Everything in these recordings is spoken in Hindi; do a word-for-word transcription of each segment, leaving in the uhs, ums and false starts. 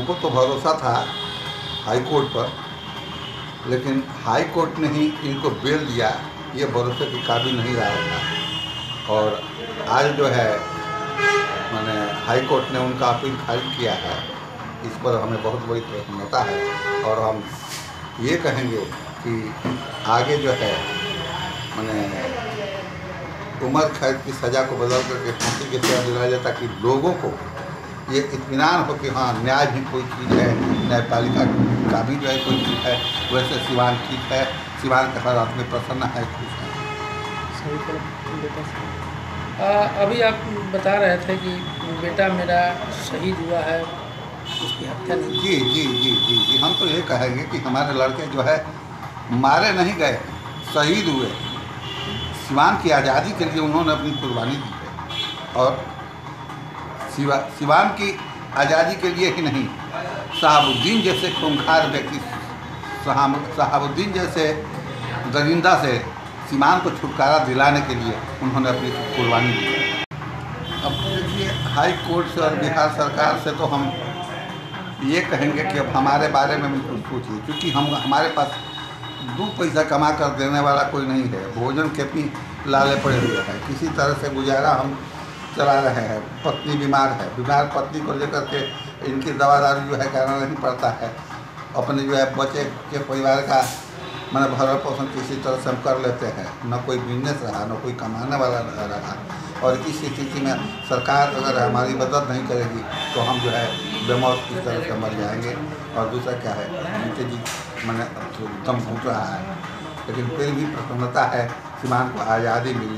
हमको तो भरोसा था हाई कोर्ट पर, लेकिन हाई कोर्ट ने ही इनको बेल दिया, ये भरोसे के काबिल नहीं रहा था। और आज जो है मैंने हाई कोर्ट ने उनका अपील खारिज किया है, इस पर हमें बहुत बड़ी प्रसन्नता है। और हम ये कहेंगे कि आगे जो है मैंने उम्र कैद की सज़ा को बदल करके फांसी की सज़ा दिलाया जाए, ताकि लोगों को ये इत्मीनान हो कि हाँ न्याय भी कोई चीज़ है, न्यायपालिका का भी जो है कोई चीज़ है। वैसे सिवान ठीक है, सिवान के हर आदमी प्रसन्न है, खुश है। आ, अभी आप बता रहे थे कि बेटा मेरा शहीद हुआ है, उसकी हत्या नहीं। जी जी जी जी जी हम तो ये कहेंगे कि हमारे लड़के जो है मारे नहीं गए, शहीद हुए। सिवान की आज़ादी के लिए उन्होंने अपनी कुर्बानी दी है। और सिवा सिवान की आज़ादी के लिए ही नहीं, शहाबुद्दीन जैसे खूंखार व्यक्ति, शहाबुद्दीन जैसे दरिंदा से सिवान को छुटकारा दिलाने के लिए उन्होंने अपनी कुर्बानी दी है। अब देखिए, हाई कोर्ट से और बिहार सरकार से तो हम ये कहेंगे कि अब हमारे बारे में भी कुछ सोचिए, क्योंकि हम हमारे पास दो पैसा कमा कर देने वाला कोई नहीं है। भोजन के भी लाले पड़े हुए हैं, किसी तरह से गुजारा हम चला रहे हैं। पत्नी बीमार है, बीमार पत्नी को लेकर के इनकी दवा दारू जो है करना नहीं पड़ता है। अपने जो है बच्चे के परिवार का मैंने भरण पोषण किसी तरह से हम कर लेते हैं। न कोई बिजनेस रहा, न कोई कमाने वाला न रहा। और इस स्थिति में सरकार अगर हमारी मदद नहीं करेगी तो हम जो है बेमौत इस तरह से मर जाएंगे। और दूसरा क्या है, नीचे जी मैंने दम घूट रहा है, लेकिन फिर भी प्रसन्नता है, सिवान को आज़ादी मिली।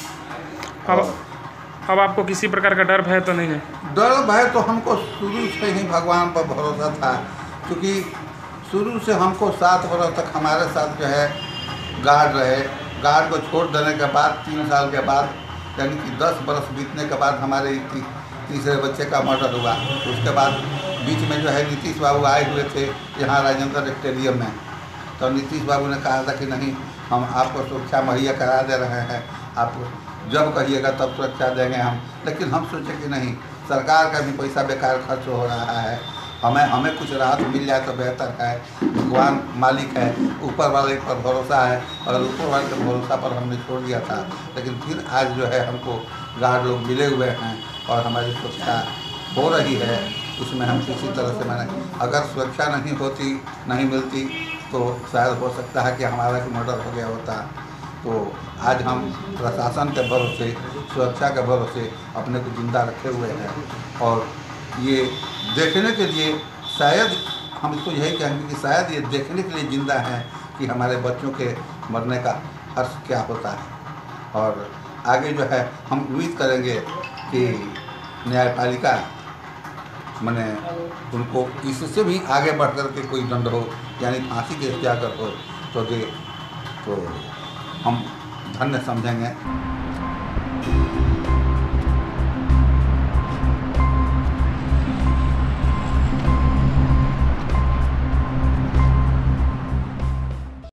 अब अब आपको किसी प्रकार का डर भय तो नहीं है? डर भय तो हमको शुरू से ही भगवान पर भरोसा था, क्योंकि शुरू से हमको सात वर्ष तक हमारे साथ जो है गार्ड रहे। गार्ड को छोड़ देने के बाद तीन साल के बाद, यानी कि दस बरस बीतने के बाद हमारे ती, तीसरे बच्चे का मर्डर हुआ। उसके बाद बीच में जो है नीतीश बाबू आए हुए थे यहाँ राजेंद्र स्टेडियम में, तो नीतीश बाबू ने कहा था कि नहीं, हम आपको सुरक्षा मुहैया करा दे रहे हैं, आप जब कहिएगा तब सुरक्षा देंगे हम। लेकिन हम सोचे कि नहीं, सरकार का भी पैसा बेकार खर्च हो रहा है, हमें हमें कुछ राहत मिल जाए तो बेहतर है। भगवान मालिक है, ऊपर वाले पर भरोसा है, और ऊपर वाले के भरोसा पर हमने छोड़ दिया था। लेकिन फिर आज जो है हमको गार्ड लोग मिले हुए हैं और हमारी सुरक्षा हो रही है। उसमें हम किसी तरह से, मैंने अगर सुरक्षा नहीं होती, नहीं मिलती, तो शायद हो सकता है कि हमारा भी मर्डर हो गया होता। तो आज हम प्रशासन के भरोसे, सुरक्षा के भरोसे अपने को जिंदा रखे हुए हैं। और ये देखने के लिए, शायद हम इसको यही कहेंगे कि शायद ये देखने के लिए जिंदा हैं कि हमारे बच्चों के मरने का अर्थ क्या होता है। और आगे जो है हम उम्मीद करेंगे कि न्यायपालिका मैंने उनको इससे भी आगे बढ़ कर के कोई दंड हो, यानी फांसी के सजा अगर हो तो दे, तो हम धन्य समझेंगे।